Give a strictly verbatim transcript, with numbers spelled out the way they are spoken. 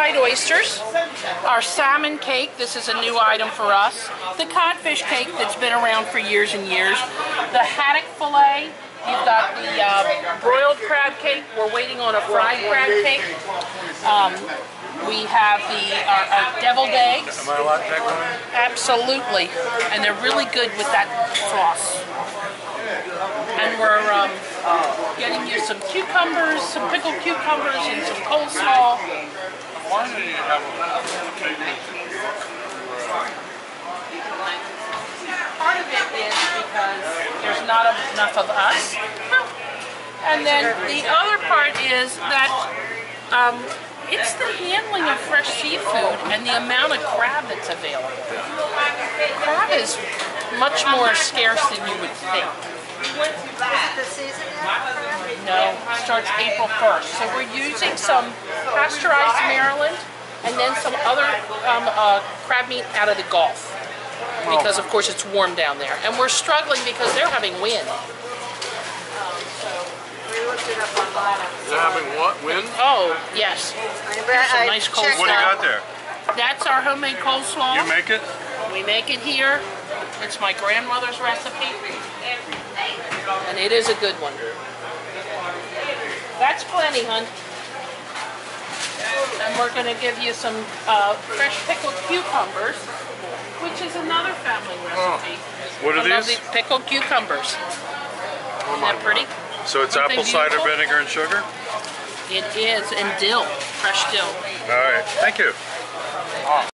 fried oysters, our salmon cake, this is a new item for us, the codfish cake that's been around for years and years, the haddock fillet, you've got the uh, broiled crab cake, we're waiting on a fried crab cake, um, we have the our, our deviled eggs. Am I allowed to take one? Absolutely, and they're really good with that sauce. And we're um, getting you some cucumbers, some pickled cucumbers, and some coleslaw. Why do you have a cake? Part of it is because there's not enough of us. And then the other part is that um, it's the handling of fresh seafood and the amount of crab that's available. Crab is much more scarce than you would think. The season is? No, it starts April first. So we're using some pasteurized Maryland and then some other um, uh, crab meat out of the Gulf. Because of course it's warm down there. And we're struggling because they're having wind. We looked it up online. They're having what? Wind? Oh, yes. I, Some I nice checked coleslaw. What do you got there? That's our homemade coleslaw. You make it? We make it here. It's my grandmother's recipe. And it is a good one. That's plenty, hon. And we're going to give you some uh, fresh pickled cucumbers, which is another family recipe. Oh. What are I love these? the pickled cucumbers. Isn't that pretty? So it's Aren't they apple cider beautiful? vinegar and sugar? It is, and dill, fresh dill. All right, thank you.